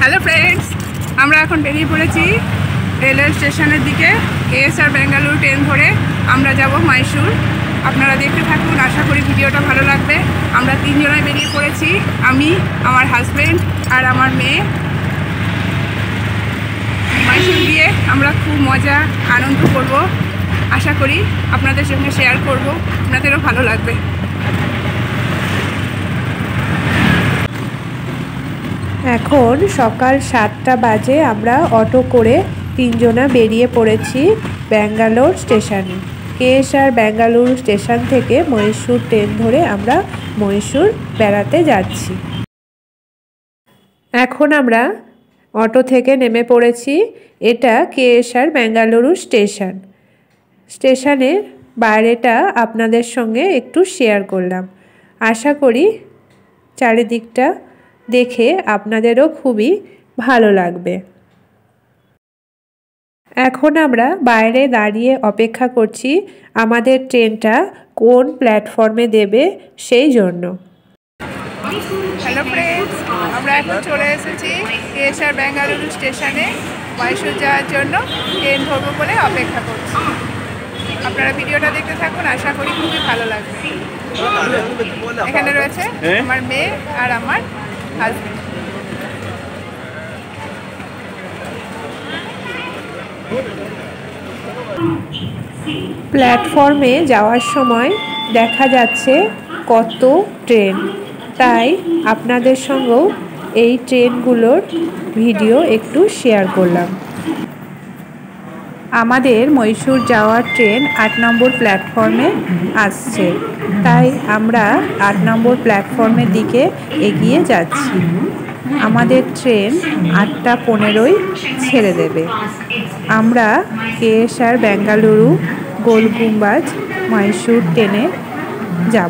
Hello friends আমরা এখন বেরিয়ে পড়েছি রেলওয়ে স্টেশনের দিকে কেএসআর বেঙ্গালুরু ট্রেন ধরে আমরা যাব মাইসুর। আপনারা দেখতে থাকুন, আশা করি ভিডিওটা ভালো লাগবে। আমরা তিনজনে বেরিয়ে পড়েছি, আমি, আমার হাজবেন্ড আর আমার মেয়ে। মাইসুর গিয়ে আমরা খুব মজা আনন্দ করব, আশা করি আপনাদের সঙ্গে শেয়ার করব, আপনাদেরও ভালো লাগবে। এখন সকাল 7টা বাজে। আমরা অটো করে তিনজনা বেরিয়ে পড়েছি ব্যাঙ্গালোর স্টেশনে। কেএসআর বেঙ্গালুরু স্টেশন থেকে মহীশূর ট্রেন ধরে আমরা মহীশূর বেড়াতে যাচ্ছি। এখন আমরা অটো থেকে নেমে পড়েছি। এটা কেএসআর বেঙ্গালুরু স্টেশন। স্টেশনের বাইরেটা আপনাদের সঙ্গে একটু শেয়ার করলাম। আশা করি চারিদিকটা দেখে আপনাদেরও খুবই ভালো লাগবে। এখন আমরা বাইরে দাঁড়িয়ে অপেক্ষা করছি আমাদের ট্রেনটা কোন প্ল্যাটফর্মে দেবে সেই জন্য। হ্যালো ফ্রেন্ডস, আমরা এখন চলে এসেছি কেএসআর বেঙ্গালুরু স্টেশনে মহীশূর যাওয়ার জন্য। ট্রেন ধরবো বলে অপেক্ষা করছি। আপনারা ভিডিওটা দেখতে থাকুন, আশা করি খুবই ভালো লাগবে। এখানে রয়েছে আমার মেয়ে আর আমার হাজবেন্ড। প্ল্যাটফর্মে যাওয়ার সময় দেখা যাচ্ছে কত ট্রেন, তাই আপনাদের সঙ্গেও এই ট্রেনগুলোর ভিডিও একটু শেয়ার করলাম। আমাদের মহীশূর যাওয়ার ট্রেন 8 নম্বর প্ল্যাটফর্মে আসছে, তাই আমরা 8 নম্বর প্ল্যাটফর্মের দিকে এগিয়ে যাচ্ছি। আমাদের ট্রেন 8টা 15 ছেড়ে দেবে। আমরা কেএসআর বেঙ্গালুরু গোলগুম্বাজ মহীশূর ট্রেনে যাব।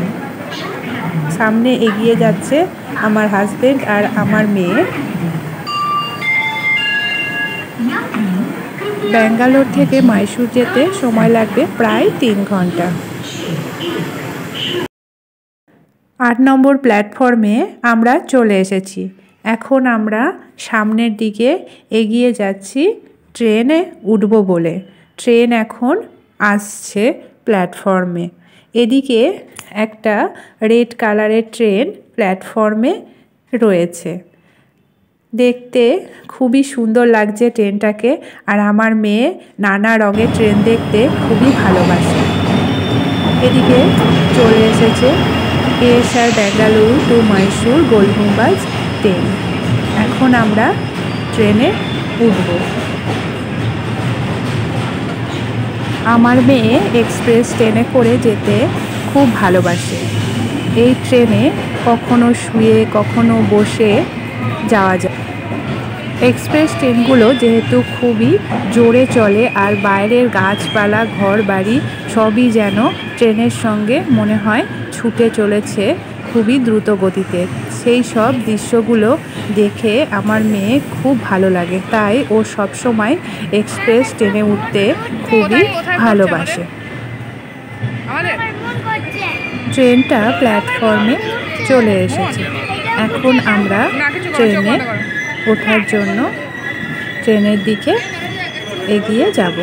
সামনে এগিয়ে যাচ্ছে আমার হাজবেন্ড আর আমার মেয়ে। ব্যাঙ্গালোর থেকে মহীশূর যেতে সময় লাগবে প্রায় 3 ঘন্টা। 8 নম্বর প্ল্যাটফর্মে আমরা চলে এসেছি। এখন আমরা সামনের দিকে এগিয়ে যাচ্ছি ট্রেনে উঠব বলে। ট্রেন এখন আসছে প্ল্যাটফর্মে। এদিকে একটা রেড কালারের ট্রেন প্ল্যাটফর্মে রয়েছে। দেখতে খুবই সুন্দর লাগছে ট্রেনটাকে, আর আমার মেয়ে নানা রঙের ট্রেন দেখতে খুবই ভালোবাসে। এদিকে চলে এসেছে KSR Bengaluru to Mahishur Golgumbaz train. এখন আমরা ট্রেনে উঠব। আমার মেয়ে এক্সপ্রেস ট্রেনে করে যেতে খুব ভালোবাসে। এই ট্রেনে কখনো শুয়ে কখনো বসে যাওয়া যায়। এক্সপ্রেস ট্রেনগুলো যেহেতু খুবই জোরে চলে, আর বাইরের গাছপালা ঘর বাড়ি সবই যেন ট্রেনের সঙ্গে মনে হয় ছুটে চলেছে খুবই দ্রুত গতিতে। সেই সব দৃশ্যগুলো দেখে আমার মেয়ে খুব ভালো লাগে, তাই ও সবসময় এক্সপ্রেস ট্রেনে উঠতে খুবই ভালোবাসে। ট্রেনটা প্ল্যাটফর্মে চলে এসেছে। এখন আমরা ট্রেনে ওঠার জন্য ট্রেনের দিকে এগিয়ে যাব।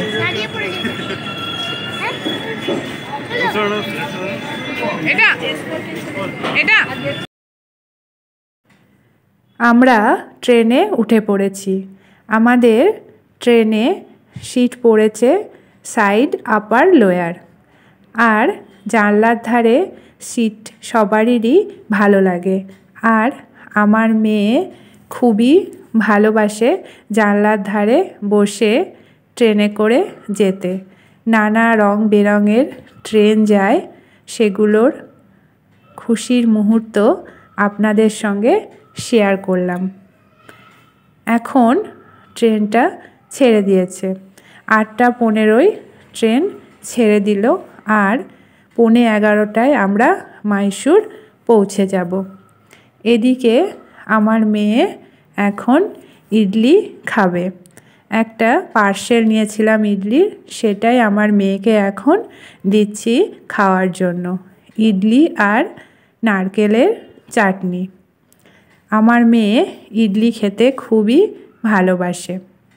আমরা ট্রেনে উঠে পড়েছি। আমাদের ট্রেনে সিট পড়েছে সাইড আপার লোয়ার, আর জানলার ধারে সিট সবারই ভালো লাগে। আর আমার মেয়ে খুবই ভালোবাসে জানলার ধারে বসে ট্রেনে করে যেতে। নানা রং বেরঙের ট্রেন যায়, সেগুলোর খুশির মুহূর্ত আপনাদের সঙ্গে শেয়ার করলাম। এখন ট্রেনটা ছেড়ে দিয়েছে। 8টা 15 ট্রেন ছেড়ে দিল, আর 11:15 আমরা মহীশূর পৌঁছে যাব। এদিকে আমার মেয়ে এখন ইডলি খাবে। একটা পার্সেল নিয়েছিলাম ইডলির, সেটাই আমার মেয়েকে এখন দিচ্ছি খাওয়ার জন্য। ইডলি আর নারকেলের চাটনি। আমার মেয়ে ইডলি খেতে খুবই ভালোবাসে।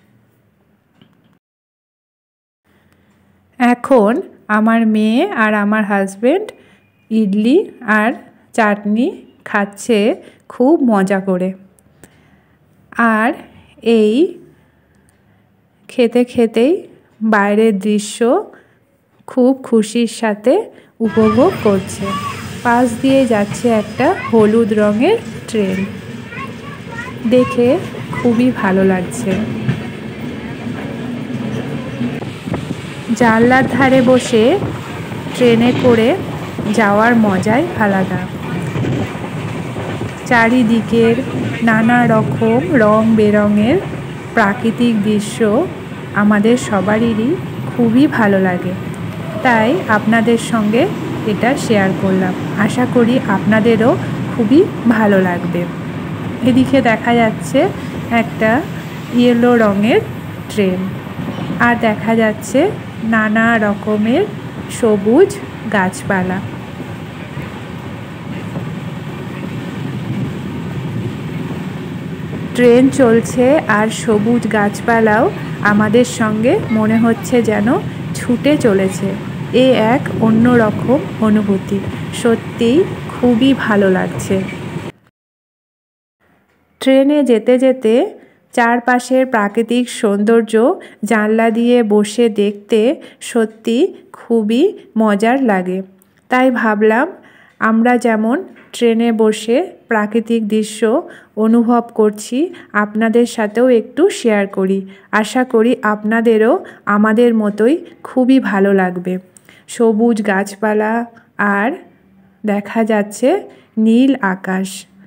এখন আমার মেয়ে আর আমার হাজবেন্ড ইডলি আর চাটনি খাচ্ছে খুব মজা করে। আর এই খেতে খেতেই বাইরের দৃশ্য খুব খুশির সাথে উপভোগ করছে। পাশ দিয়ে যাচ্ছে একটা হলুদ রঙের ট্রেন, দেখে খুবই ভালো লাগছে। জানলার ধারে বসে ট্রেনে করে যাওয়ার মজাই আলাদা। চারিদিকের নানা রকম রং বেরঙের প্রাকৃতিক দৃশ্য আমাদের সবারই খুবই ভালো লাগে, তাই আপনাদের সঙ্গে এটা শেয়ার করলাম। আশা করি আপনাদেরও খুবই ভালো লাগবে। এদিকে দেখা যাচ্ছে একটা ইয়েলো রঙের ট্রেন, আর দেখা যাচ্ছে নানা রকমের সবুজ গাছপালা। ট্রেন চলছে আর সবুজ গাছপালাও আমাদের সঙ্গে মনে হচ্ছে যেন ছুটে চলেছে। এ এক অন্যরকম অনুভূতি, সত্যিই খুবই ভালো লাগছে। ট্রেনে যেতে যেতে চারপাশের প্রাকৃতিক সৌন্দর্য জানলা দিয়ে বসে দেখতে সত্যি খুবই মজার লাগে। তাই ভাবলাম আমরা যেমন ট্রেনে বসে প্রাকৃতিক দৃশ্য অনুভব করছি, আপনাদের সাথেও একটু শেয়ার করি। আশা করি আপনাদেরও আমাদের মতোই খুবই ভালো লাগবে। সবুজ গাছপালা আর দেখা যাচ্ছে নীল আকাশ।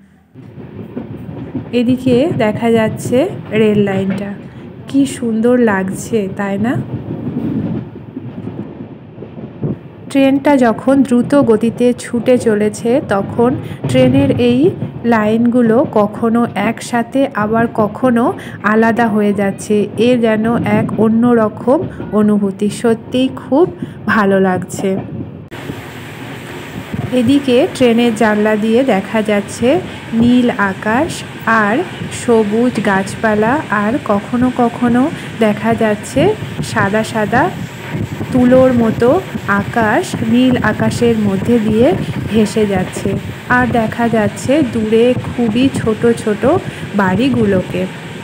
এদিকে দেখা যাচ্ছে রেল লাইনটা, কি সুন্দর লাগছে তাই না? ট্রেনটা যখন দ্রুত গতিতে ছুটে চলেছে তখন ট্রেনের এই লাইনগুলো কখনো একসাথে আবার কখনো আলাদা হয়ে যাচ্ছে। এ যেন এক অন্যরকম অনুভূতি, সত্যিই খুব ভালো লাগছে। এদিকে ট্রেনের জানলা দিয়ে দেখা যাচ্ছে নীল আকাশ আর সবুজ গাছপালা, আর কখনো কখনো দেখা যাচ্ছে সাদা সাদা তুলোর মতো আকাশ নীল আকাশের মধ্যে দিয়ে ভেসে যাচ্ছে। আর দেখা যাচ্ছে দূরে খুবই ছোট ছোট বাড়িগুলোকে।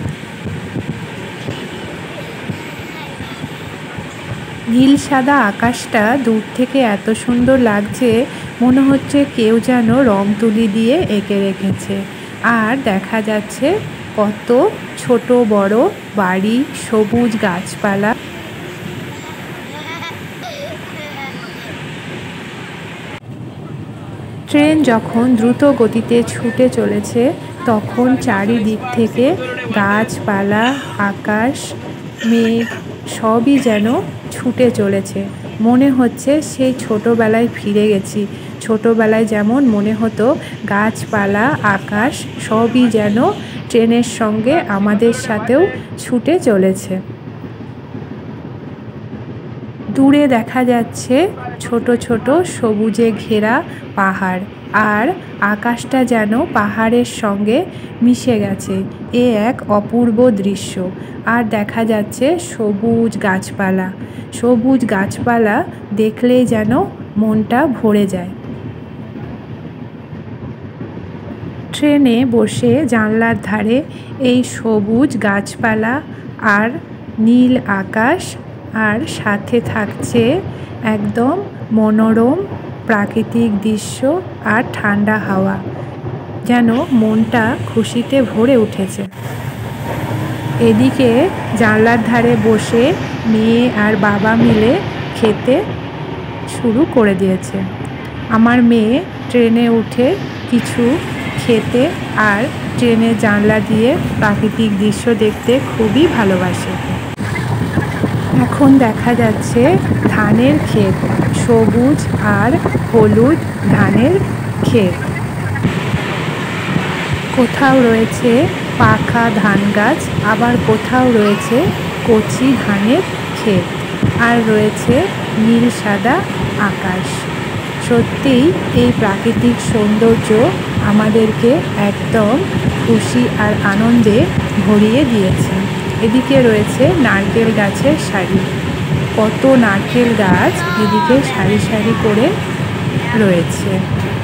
নীল সাদা আকাশটা দূর থেকে এত সুন্দর লাগছে, মনে হচ্ছে কেউ যেন রং তুলি দিয়ে এঁকে রেখেছে। আর দেখা যাচ্ছে কত ছোট বড় বাড়ি, সবুজ গাছপালা। ট্রেন যখন দ্রুত গতিতে ছুটে চলেছে তখন চারিদিক থেকে গাছপালা, আকাশ, মেঘ সবই যেন ছুটে চলেছে। মনে হচ্ছে সেই ছোটোবেলায় ফিরে গেছি। ছোটোবেলায় যেমন মনে হতো গাছপালা, আকাশ সবই যেন ট্রেনের সঙ্গে আমাদের সাথেও ছুটে চলেছে। দূরে দেখা যাচ্ছে ছোট ছোট সবুজে ঘেরা পাহাড়, আর আকাশটা যেন পাহাড়ের সঙ্গে মিশে গেছে। এ এক অপূর্ব দৃশ্য। আর দেখা যাচ্ছে সবুজ গাছপালা। সবুজ গাছপালা দেখলেই যেন মনটা ভরে যায়। ট্রেনে বসে জানলার ধারে এই সবুজ গাছপালা আর নীল আকাশ, আর সাথে থাকছে একদম মনোরম প্রাকৃতিক দৃশ্য আর ঠান্ডা হাওয়া, যেন মনটা খুশিতে ভরে উঠেছে। এদিকে জানলার ধারে বসে মেয়ে আর বাবা মিলে খেতে শুরু করে দিয়েছে। আমার মেয়ে ট্রেনে উঠে কিছু খেতে আর ট্রেনের জানলা দিয়ে প্রাকৃতিক দৃশ্য দেখতে খুবই ভালোবাসে। এখন দেখা যাচ্ছে ধানের ক্ষেত, সবুজ আর হলুদ ধানের ক্ষেত। কোথাও রয়েছে পাকা ধান গাছ, আবার কোথাও রয়েছে কচি ধানের ক্ষেত, আর রয়েছে নীল সাদা আকাশ। সত্যিই এই প্রাকৃতিক সৌন্দর্য আমাদেরকে একদম খুশি আর আনন্দে ভরিয়ে দিয়েছে। এদিকে রয়েছে নারকেল গাছের সারি, কত নারকেল গাছ এদিকে সারি সারি করে রয়েছে।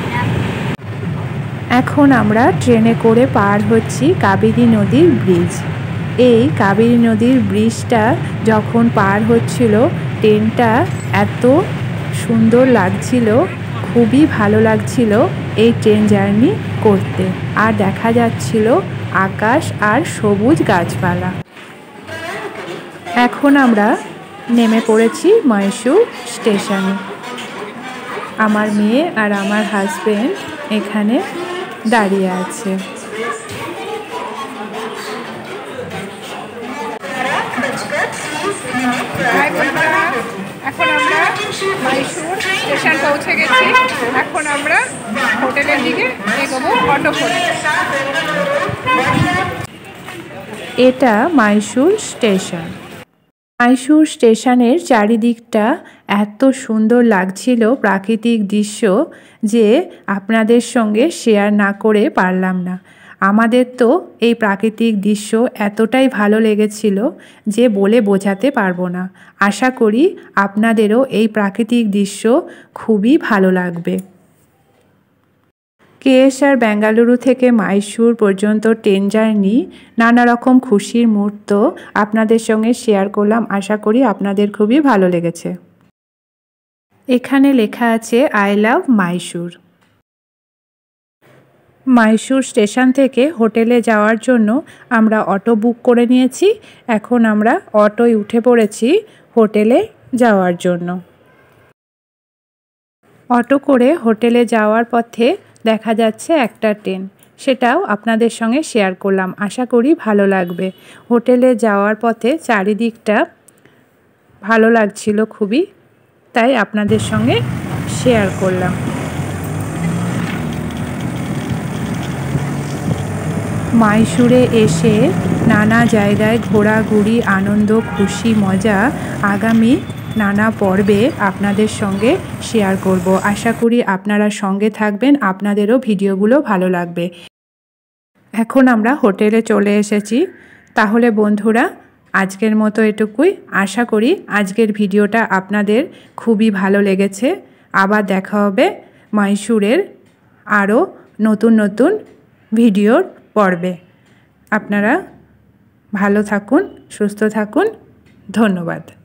এখন আমরা ট্রেনে করে পার হচ্ছি কাবেরী নদীর ব্রিজ। এই কাবেরী নদীর ব্রিজটা যখন পার হচ্ছিল, ট্রেনটা এত সুন্দর লাগছিল, খুবই ভালো লাগছিল এই ট্রেন জার্নি করতে। আর দেখা যাচ্ছিল আকাশ আর সবুজ গাছপালা। এখন আমরা নেমে পড়েছি মহীশূর স্টেশনে। আমার মেয়ে আর আমার হাজবেন্ড এখানে দাঁড়িয়ে আছে। এখন আমরা মহীশূর স্টেশন পৌঁছে গেছি। এখন আমরা হোটেলের দিকে এগোবো অটো করে। এটা মহীশূর স্টেশন। মহীশূর স্টেশনের চারিদিকটা এত সুন্দর লাগছিল প্রাকৃতিক দৃশ্য যে আপনাদের সঙ্গে শেয়ার না করে পারলাম না। আমাদের তো এই প্রাকৃতিক দৃশ্য এতটাই ভালো লেগেছিল যে বলে বোঝাতে পারবো না। আশা করি আপনাদেরও এই প্রাকৃতিক দৃশ্য খুবই ভালো লাগবে। কেএসআর বেঙ্গালুরু থেকে মহীশূর পর্যন্ত ট্রেন জার্নি, নানা রকম খুশির মুহূর্ত আপনাদের সঙ্গে শেয়ার করলাম। আশা করি আপনাদের খুবই ভালো লেগেছে। এখানে লেখা আছে I love Mahishur. Mahishur station থেকে হোটেলে যাওয়ার জন্য আমরা অটো বুক করে নিয়েছি। এখন আমরা অটোয় উঠে পড়েছি হোটেলে যাওয়ার জন্য। অটো করে হোটেলে যাওয়ার পথে দেখা যাচ্ছে একটা ট্রেন, সেটাও আপনাদের সঙ্গে শেয়ার করলাম। আশা করি ভালো লাগবে। হোটেলে যাওয়ার পথে চারিদিকটা ভালো লাগছিল খুবই, তাই আপনাদের সঙ্গে শেয়ার করলাম। মহীশূরে এসে নানা জায়গায় ঘোরাঘুরি, আনন্দ, খুশি, মজা আগামী নানা পর্বে আপনাদের সঙ্গে শেয়ার করব। আশা করি আপনারা সঙ্গে থাকবেন, আপনাদেরও ভিডিওগুলো ভালো লাগবে। এখন আমরা হোটেলে চলে এসেছি। তাহলে বন্ধুরা, আজকের মতো এটুকুই। আশা করি আজকের ভিডিওটা আপনাদের খুবই ভালো লেগেছে। আবার দেখা হবে মহীশূরের আরও নতুন নতুন ভিডিওর পর্বে। আপনারা ভালো থাকুন, সুস্থ থাকুন। ধন্যবাদ।